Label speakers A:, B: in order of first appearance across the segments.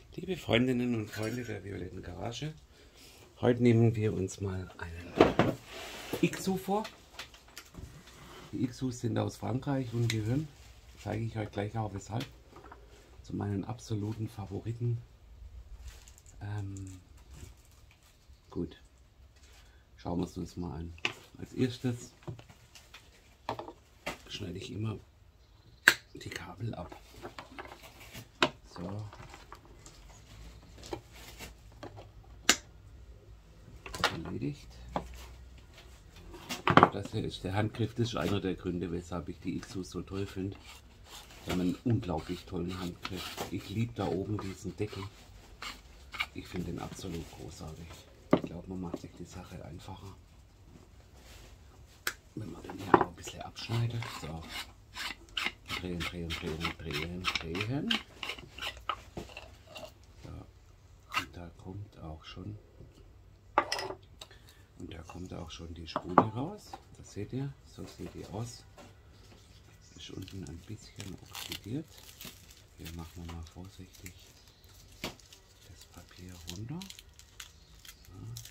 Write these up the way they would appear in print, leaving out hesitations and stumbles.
A: Liebe Freundinnen und Freunde der Violetten Garage, heute nehmen wir uns mal einen Ixu vor. Die Ixus sind aus Frankreich und gehören, zeige ich euch gleich auch weshalb, zu meinen absoluten Favoriten. Gut, schauen wir es uns mal an. Als erstes schneide ich immer die Kabel ab. So. Erledigt. Das hier ist der Handgriff, das ist einer der Gründe, weshalb ich die Ixus so toll finde. Die haben einen unglaublich tollen Handgriff. Ich liebe da oben diesen Deckel. Ich finde den absolut großartig. Ich glaube, man macht sich die Sache einfacher, wenn man den hier auch ein bisschen abschneidet. So. Drehen, drehen, drehen, drehen, drehen. So. Und da kommt auch schon die Spule raus. Das seht ihr, so sieht die aus. Ist unten ein bisschen oxidiert. Hier machen wir mal vorsichtig das Papier runter. So.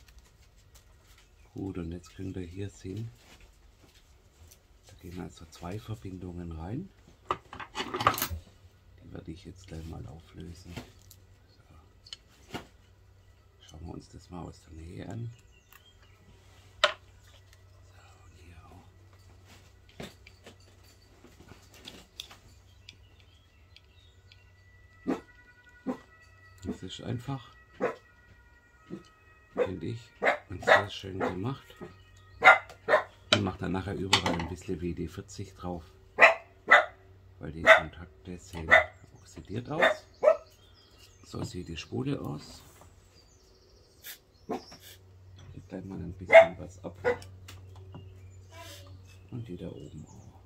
A: Gut, und jetzt könnt ihr hier sehen, da gehen also zwei Verbindungen rein. Die werde ich jetzt gleich mal auflösen. So. Schauen wir uns das mal aus der Nähe an. Das ist einfach, finde ich, und sehr schön gemacht. Ich mache dann nachher überall ein bisschen WD-40 drauf, weil die Kontakte sehen oxidiert aus. So sieht die Spule aus. Hier bleibt mal ein bisschen was ab. Und die da oben auch.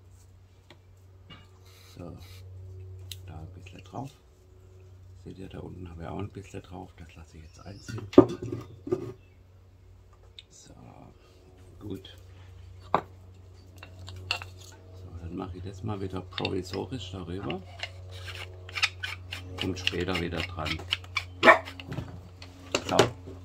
A: So, da ein bisschen drauf. Seht ihr, da unten habe ich auch ein bisschen drauf, das lasse ich jetzt einziehen. So, gut. So, dann mache ich das mal wieder provisorisch darüber. Kommt später wieder dran. So.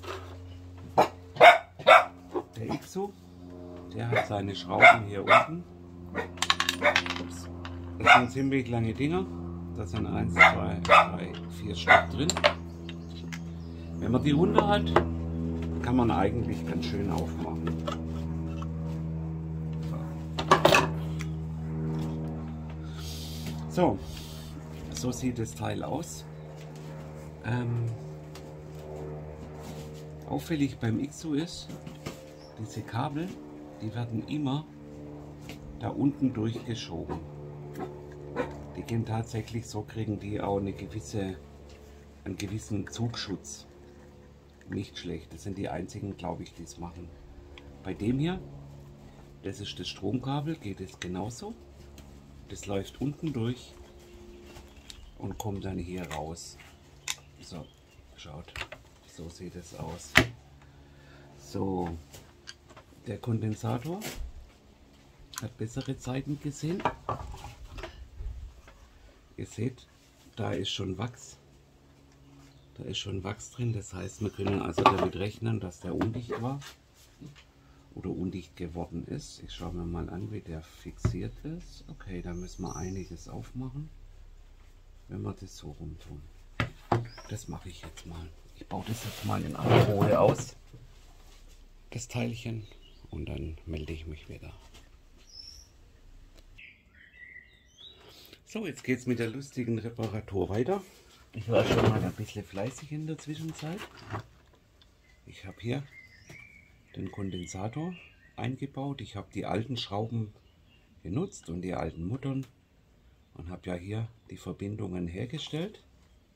A: Der Ixu, der hat seine Schrauben hier unten. Ups. Das sind ziemlich lange Dinger. Da sind 1, 2, 3, 4 Stück drin. Wenn man die runter hat, kann man eigentlich ganz schön aufmachen. So, so sieht das Teil aus. Auffällig beim Ixu ist, diese Kabel, die werden immer da unten durchgeschoben. Die gehen tatsächlich so, kriegen die auch einen gewissen Zugschutz. Nicht schlecht, das sind die einzigen, glaube ich, die es machen. Bei dem hier, das ist das Stromkabel, geht es genauso. Das läuft unten durch und kommt dann hier raus. So, schaut, so sieht es aus. So, der Kondensator hat bessere Zeiten gesehen. Ihr seht, da ist schon Wachs. Da ist schon Wachs drin. Das heißt, wir können also damit rechnen, dass der undicht war oder undicht geworden ist. Ich schaue mir mal an, wie der fixiert ist. Okay, da müssen wir einiges aufmachen, wenn wir das so rumtun. Das mache ich jetzt mal. Ich baue das jetzt mal in aller Ruhe aus, das Teilchen, und dann melde ich mich wieder. So, jetzt geht es mit der lustigen Reparatur weiter. Ich war schon mal ein bisschen fleißig in der Zwischenzeit. Ich habe hier den Kondensator eingebaut. Ich habe die alten Schrauben genutzt und die alten Muttern und habe ja hier die Verbindungen hergestellt.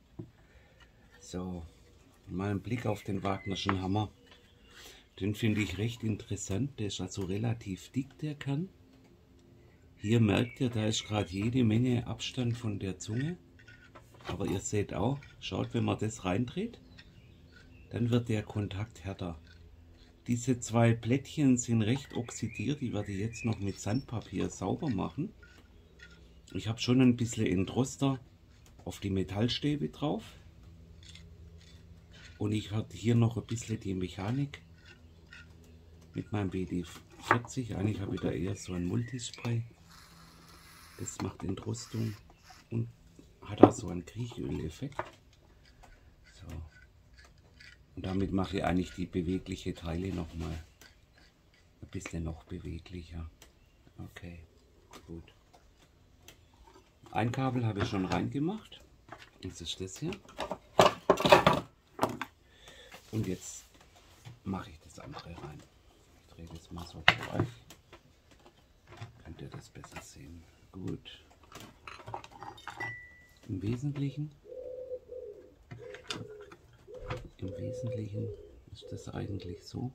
A: So, mal ein Blick auf den Wagnerschen Hammer. Den finde ich recht interessant. Der ist also relativ dick, der Kern. Hier merkt ihr, da ist gerade jede Menge Abstand von der Zunge. Aber ihr seht auch, schaut, wenn man das reindreht, dann wird der Kontakt härter. Diese zwei Plättchen sind recht oxidiert, die werde ich jetzt noch mit Sandpapier sauber machen. Ich habe schon ein bisschen Entroster auf die Metallstäbe drauf. Und ich hatte hier noch ein bisschen die Mechanik mit meinem BD40. Eigentlich habe ich da eher so ein Multispray. Das macht Entrostung und hat auch so einen Kriechöl-Effekt. So. Und damit mache ich eigentlich die beweglichen Teile nochmal ein bisschen noch beweglicher. Okay, gut. Ein Kabel habe ich schon reingemacht. Das ist das hier. Und jetzt mache ich das andere rein. Ich drehe das mal so für euch. Könnt ihr das besser sehen. Gut. Im Wesentlichen ist das eigentlich so,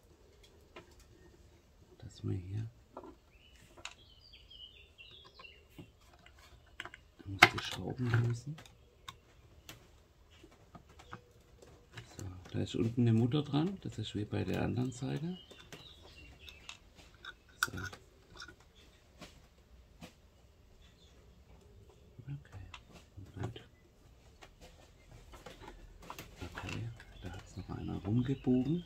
A: dass wir hier die Schrauben lösen. So, da ist unten eine Mutter dran, das ist wie bei der anderen Seite. So. Okay, gut. Okay, da hat es noch einer rumgebogen.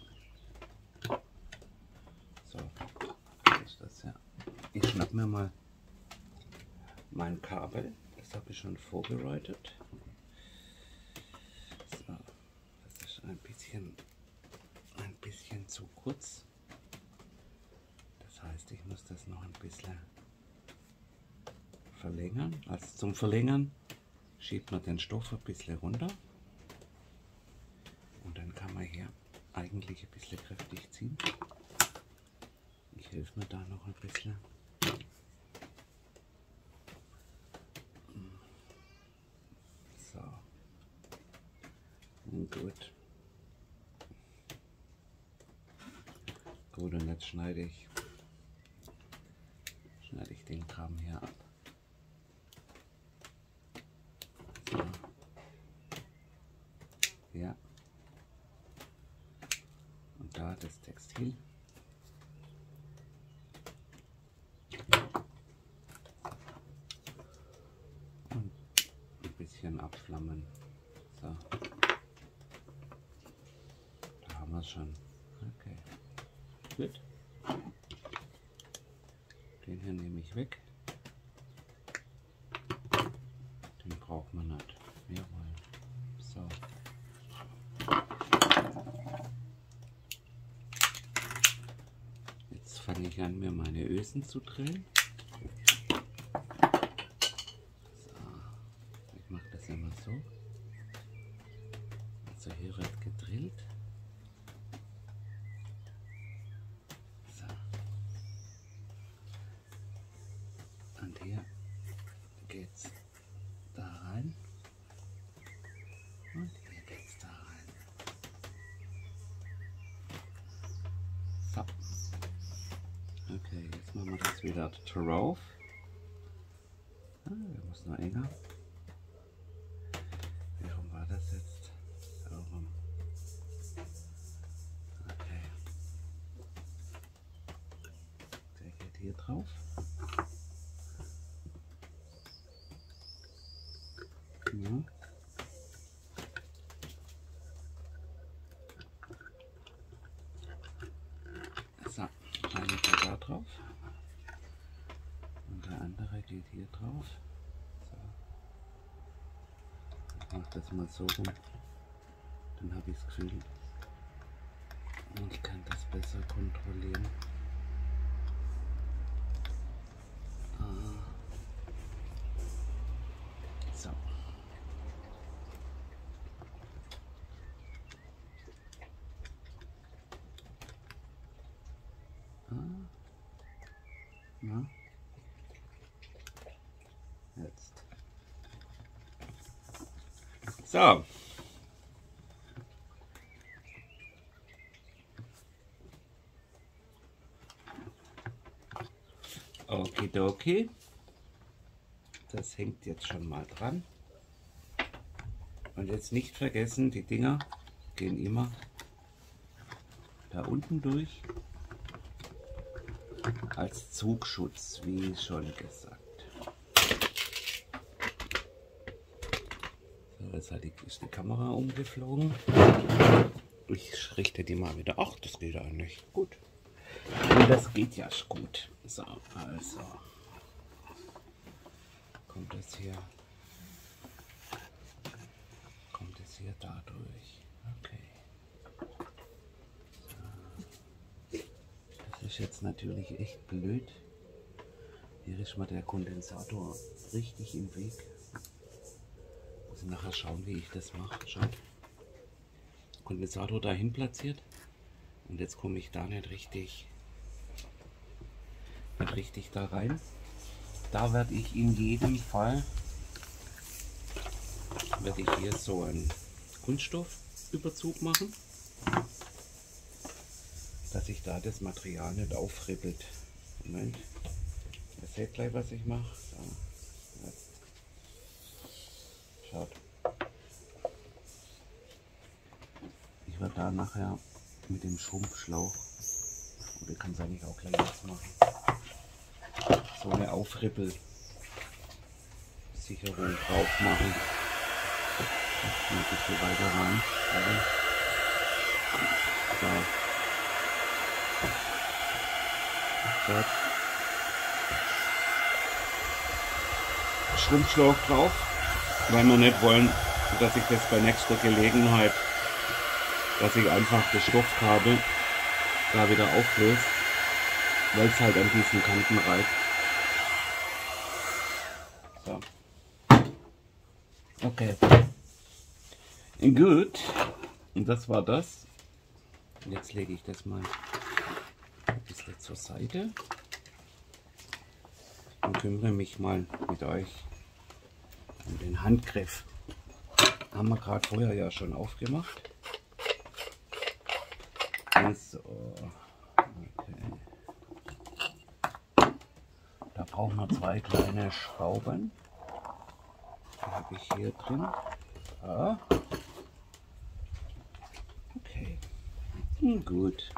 A: So, das ist das ja. Ich schnapp mir mal mein Kabel. Das habe ich schon vorbereitet. So, das ist ein bisschen zu kurz. Das heißt, ich muss das noch ein bisschen verlängern. Also zum Verlängern schiebt man den Stoff ein bisschen runter. Und dann kann man hier eigentlich ein bisschen kräftig ziehen. Ich helfe mir da noch ein bisschen. Gut. Gut, und jetzt schneide ich den Kram hier ab. So. Ja. Und da das Textil. Und ein bisschen abflammen. So. Schon. Okay. Gut. Den hier nehme ich weg. Den braucht man nicht. Jawohl. So. Jetzt fange ich an, mir meine Ösen zu drillen. So. Ich mache das immer so. Also hier wird gedrillt. Und hier geht's da rein und hier geht's da rein. So. Okay, jetzt machen wir das wieder drauf. Ah, der muss noch enger. Wie rum war das jetzt? So rum. Okay. Der geht hier drauf. Ja. So, einer geht da drauf und der andere geht hier drauf. So. Ich mache das mal so rum, dann habe ich das Gefühl, ich kann das besser kontrollieren. So. Ja. Jetzt. So. Okidoki. Das hängt jetzt schon mal dran. Und jetzt nicht vergessen, die Dinger gehen immer da unten durch. Als Zugschutz, wie schon gesagt. So. Ist die Kamera umgeflogen. Ich richte die mal wieder. Ach, das geht eigentlich gut. Und das geht ja gut. So, also kommt es hier da durch. Okay. So. Das ist jetzt natürlich echt blöd. Hier ist mal der Kondensator richtig im Weg. Muss ich nachher schauen, wie ich das mache. Schaut. Kondensator dahin platziert. Und jetzt komme ich da nicht richtig da rein. Da werde ich in jedem Fall hier so einen Kunststoffüberzug machen, dass sich da das Material nicht aufribbelt. Moment, ihr seht gleich, was ich mache. So. Schaut. Ich werde da nachher mit dem Schrumpfschlauch, oder kann es eigentlich auch gleich jetzt machen, so eine Aufribbelsicherung drauf machen. Ein bisschen weiter rein. So. Schrumpfschlauch drauf, weil wir nicht wollen, dass ich das bei nächster Gelegenheit, dass ich einfach das Stoffkabel da wieder auflöse, weil es halt an diesen Kanten reibt. So. Okay. Gut. Und das war das. Und jetzt lege ich das mal ein bisschen zur Seite und kümmere mich mal mit euch um den Handgriff. Haben wir gerade vorher ja schon aufgemacht. So. Okay. Da brauchen wir 2 kleine Schrauben. Die habe ich hier drin. Ja. Okay. Gut.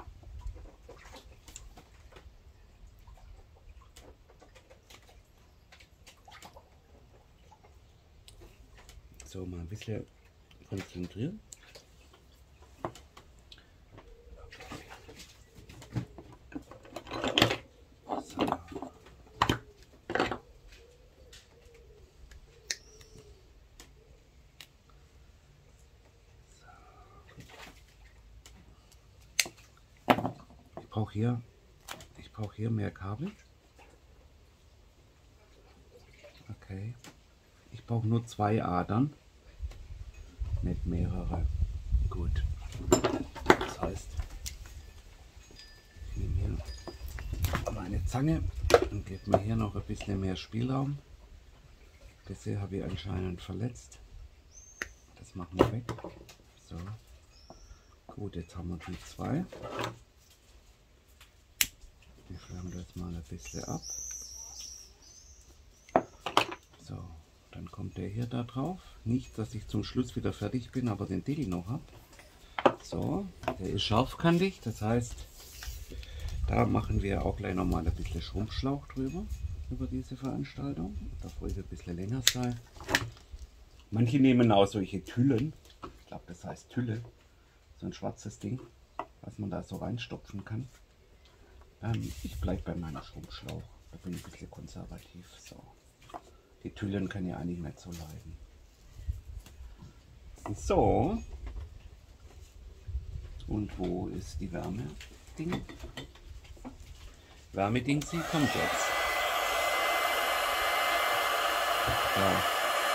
A: So, mal ein bisschen konzentrieren. So. Ich brauche hier mehr Kabel. Okay. Ich brauche nur 2 Adern, nicht mehrere. Gut. Das heißt, ich nehme hier meine Zange und gebe mir hier noch ein bisschen mehr Spielraum. Bisher habe ich anscheinend verletzt. Das machen wir weg. So. Gut, jetzt haben wir die 2. Wir schleimen das mal ein bisschen ab. So, dann kommt der hier da drauf. Nicht, dass ich zum Schluss wieder fertig bin, aber den Deckel noch habe. So, der ist scharfkantig, das heißt, da machen wir auch gleich noch mal ein bisschen Schrumpfschlauch drüber, über diese Veranstaltung. Darf ruhig ein bisschen länger sein. Manche nehmen auch solche Tüllen, ich glaube das heißt Tülle, so ein schwarzes Ding, was man da so reinstopfen kann. Ich bleibe bei meinem Schrumpfschlauch, da bin ich ein bisschen konservativ. So. Die Tüllen kann ja eigentlich nicht so leiden. So. Und wo ist die Wärmeding? Wärmeding, sie kommt jetzt. Ja.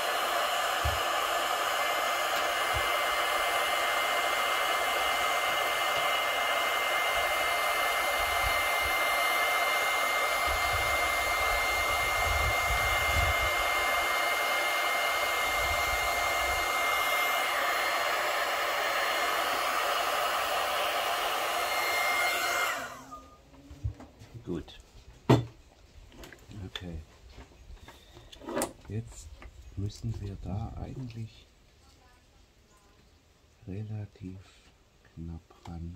A: Gut. Okay. Jetzt müssen wir da eigentlich relativ knapp ran.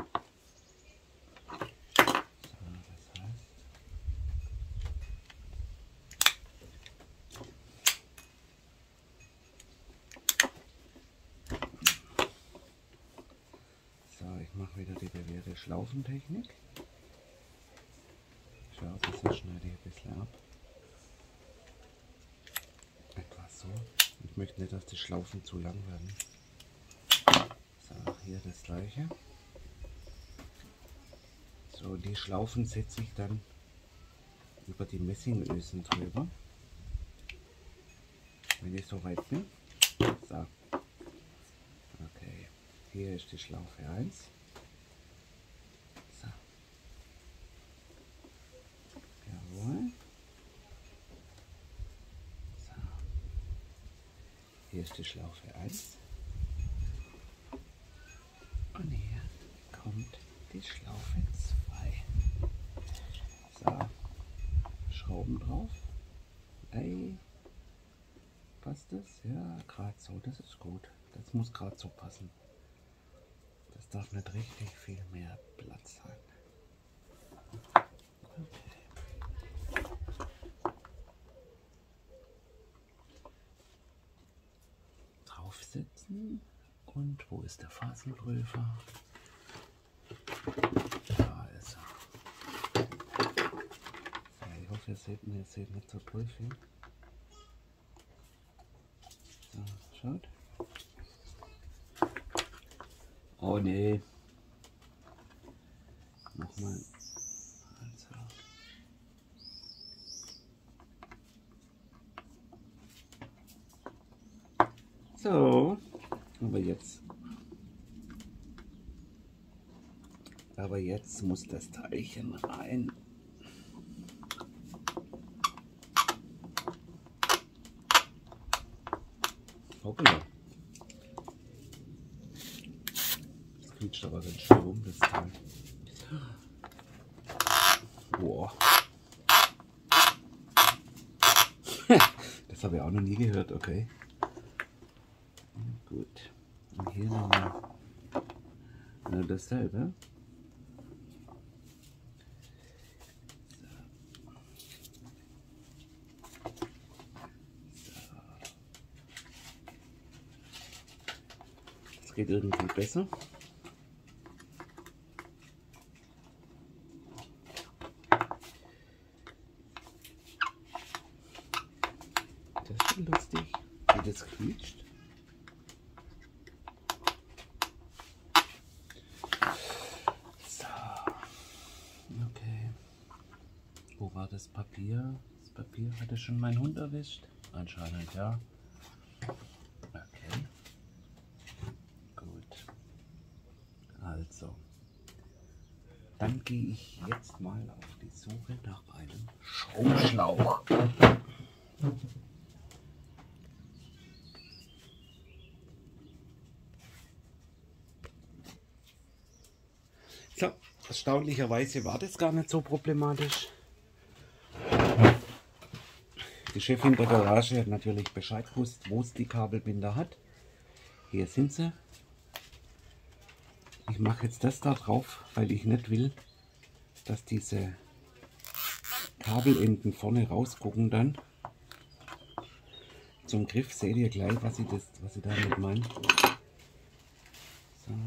A: So, das heißt, wieder die bewährte Schlaufentechnik. Schau, das schneide ich ein bisschen ab. Etwas so. Ich möchte nicht, dass die Schlaufen zu lang werden. So, hier das gleiche. So, die Schlaufen setze ich dann über die Messingösen drüber. Wenn ich so weit bin. So. Okay, hier ist die Schlaufe 1. So. Jawohl. So. Hier ist die Schlaufe 1. Und hier kommt die Schlaufe 2. So. Schrauben drauf. Ey. Passt das? Ja, gerade so. Das ist gut. Das muss gerade so passen. Das darf nicht richtig viel mehr Platz sein. Okay. Draufsetzen. Und wo ist der Phasenprüfer? Da ist er. So, ich hoffe, ihr seht nicht so prüfig. So, schaut. Oh nee. Nochmal. Also. So. Aber jetzt muss das Teilchen rein. Hoppala. Das quietscht aber ganz schön rum, das Teil. Boah. Das habe ich auch noch nie gehört, okay. Gut. Und hier nochmal dasselbe. Das geht irgendwie besser. Das ist schon lustig, wie das quietscht. So. Okay. Wo war das Papier? Das Papier hatte schon mein Hund erwischt. Anscheinend, ja. Okay. Gut. Also. Dann gehe ich jetzt mal auf die Suche nach einem Stromschlauch. So, erstaunlicherweise war das gar nicht so problematisch. Die Chefin der Garage hat natürlich Bescheid gewusst, wo es die Kabelbinder hat. Hier sind sie. Ich mache jetzt das da drauf, weil ich nicht will, dass diese Kabelenden vorne rausgucken dann. Zum Griff seht ihr gleich, was ich damit meine. So.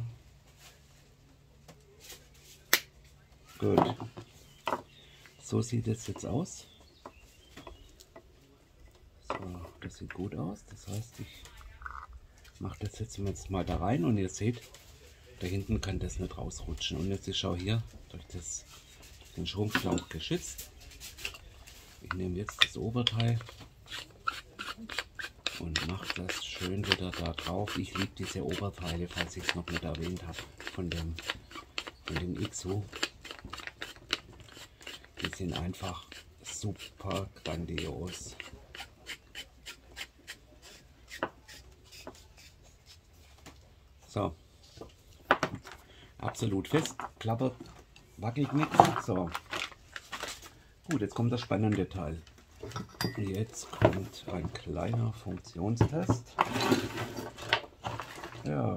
A: Gut. So sieht es jetzt aus. So, das sieht gut aus. Das heißt, ich mache das jetzt mal da rein und ihr seht, da hinten kann das nicht rausrutschen. Und jetzt ist auch hier durch den Schrumpfschlauch geschützt. Ich nehme jetzt das Oberteil und mache das schön wieder da drauf. Ich liebe diese Oberteile, falls ich es noch nicht erwähnt habe, von dem Ixo. Die sind einfach super grandios. So. Absolut fest, klappert, wackelt nichts. So. Gut, jetzt kommt das spannende Teil. Jetzt kommt ein kleiner Funktionstest. Ja.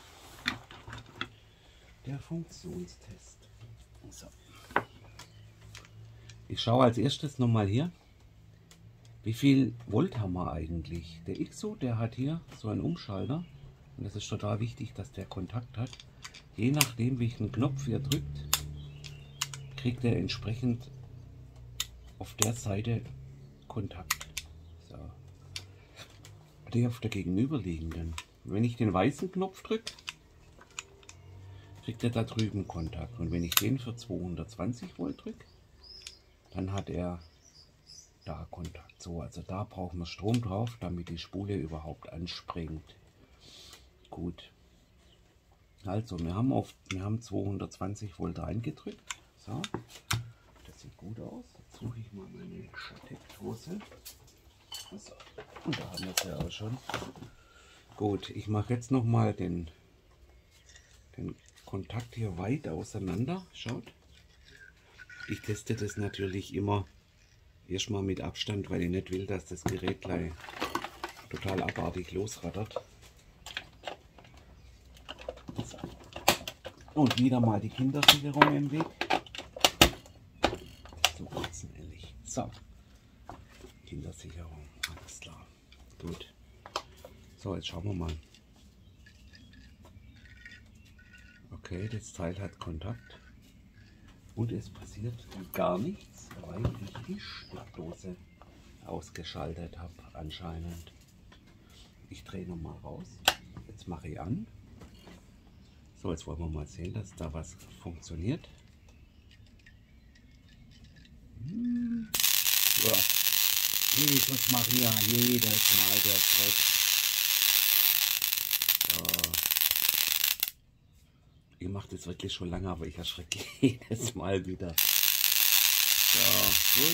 A: Der Funktionstest. So. Ich schaue als erstes nochmal hier. Wie viel Volt haben wir eigentlich? Der Ixo, der hat hier so einen Umschalter. Und das ist total wichtig, dass der Kontakt hat. Je nachdem, welchen Knopf ihr drückt, kriegt er entsprechend auf der Seite Kontakt. So. Die auf der gegenüberliegenden. Wenn ich den weißen Knopf drücke, kriegt er da drüben Kontakt. Und wenn ich den für 220 Volt drücke, dann hat er da Kontakt. So, also da brauchen wir Strom drauf, damit die Spule überhaupt anspringt. Gut. Also wir haben 220 Volt reingedrückt. So, das sieht gut aus. Jetzt suche ich mal meine Steckdose. So, und da haben wir es ja auch schon. Gut, ich mache jetzt noch mal den Kontakt hier weit auseinander. Schaut. Ich teste das natürlich immer erstmal mit Abstand, weil ich nicht will, dass das Gerät gleich total abartig losrattert. So. Und wieder mal die Kindersicherung im Weg. So ehrlich. So. Kindersicherung, alles klar. Gut. So, jetzt schauen wir mal. Okay, das Teil hat Kontakt. Und es passiert gar nichts, weil ich die Steckdose ausgeschaltet habe anscheinend. Ich drehe nochmal raus. Jetzt mache ich an. So, jetzt wollen wir mal sehen, dass da was funktioniert. So. Jesus Maria, jedes Mal der Schreck. So. Ihr macht es wirklich schon lange, aber ich erschrecke jedes Mal wieder. So, gut.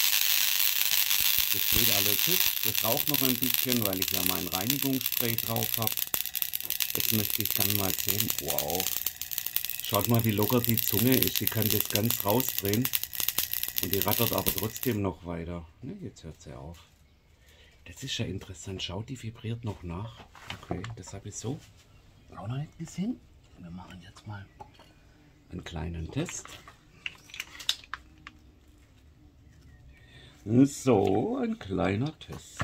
A: Das geht alles hübsch. Das raucht noch ein bisschen, weil ich ja mein Reinigungsspray drauf habe. Jetzt möchte ich dann mal sehen. Wow. Schaut mal, wie locker die Zunge ist. Die kann das ganz rausdrehen. Und die rattert aber trotzdem noch weiter. Ne, jetzt hört sie auf. Das ist ja interessant. Schaut, die vibriert noch nach. Okay, das habe ich so auch noch nicht gesehen. Wir machen jetzt mal einen kleinen Test. So, ein kleiner Test.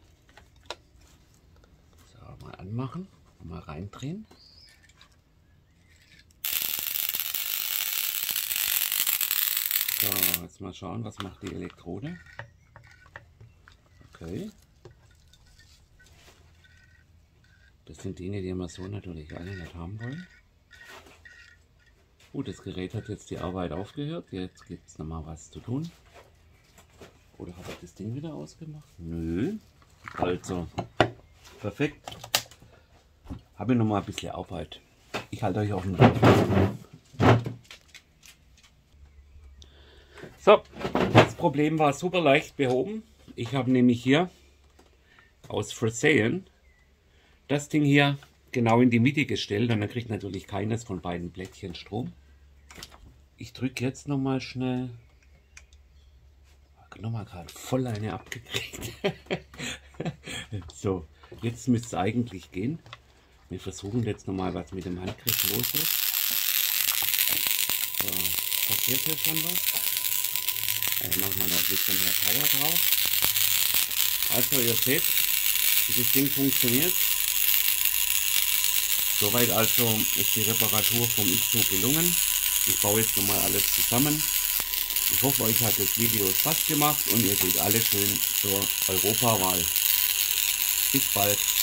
A: So, mal anmachen, mal reindrehen. So, jetzt mal schauen, was macht die Elektrode. Okay. Das sind Dinge, die wir so natürlich alle nicht haben wollen. Gut, das Gerät hat jetzt die Arbeit aufgehört. Jetzt gibt es nochmal was zu tun. Oder habe ich das Ding wieder ausgemacht? Nö. Also, perfekt. Habe ich nochmal ein bisschen Arbeit. Ich halte euch auf dem Laufenden. So, das Problem war super leicht behoben. Ich habe nämlich hier aus Versehen das Ding hier genau in die Mitte gestellt und dann kriegt natürlich keines von beiden Plättchen Strom. Ich drücke jetzt nochmal schnell. Nochmal gerade voll eine abgekriegt. So, jetzt müsste es eigentlich gehen. Wir versuchen jetzt nochmal, was mit dem Handgriff los ist. So, passiert hier schon was? Machen wir noch ein bisschen mehr Power drauf. Also ihr seht, wie das Ding funktioniert. Soweit also ist die Reparatur vom X-Zug gelungen. Ich baue jetzt nochmal alles zusammen. Ich hoffe, euch hat das Video Spaß gemacht und ihr geht alle schön zur Europawahl. Bis bald.